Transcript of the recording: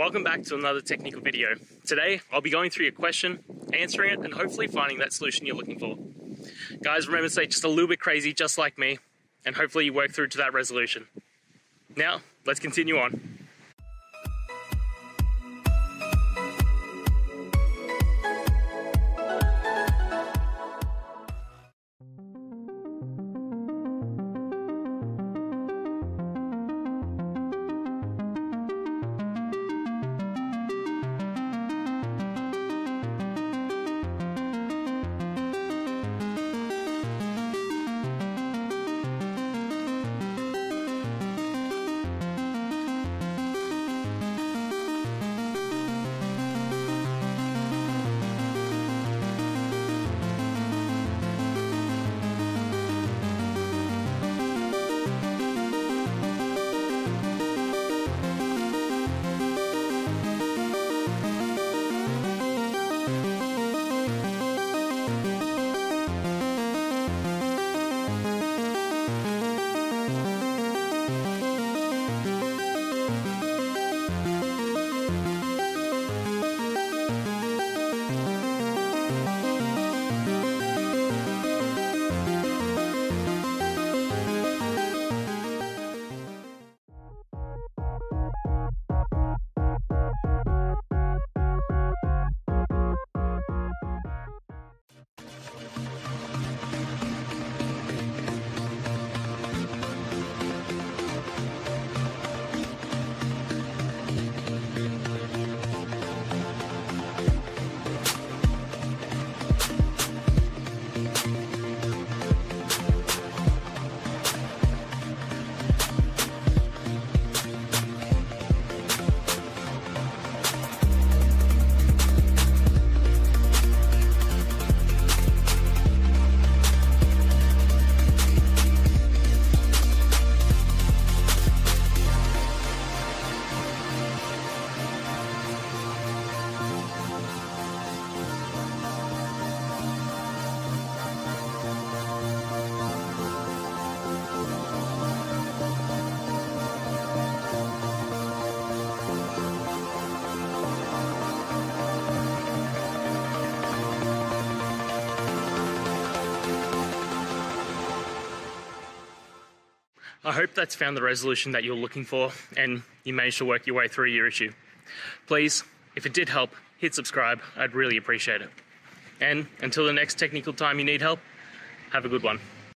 Welcome back to another technical video. Today, I'll be going through your question, answering it, and hopefully finding that solution you're looking for. Guys, remember to stay just a little bit crazy, just like me, and hopefully you work through to that resolution. Now, let's continue on. I hope that's found the resolution that you're looking for and you managed to work your way through your issue. Please, if it did help, hit subscribe. I'd really appreciate it. And until the next technical time you need help, have a good one.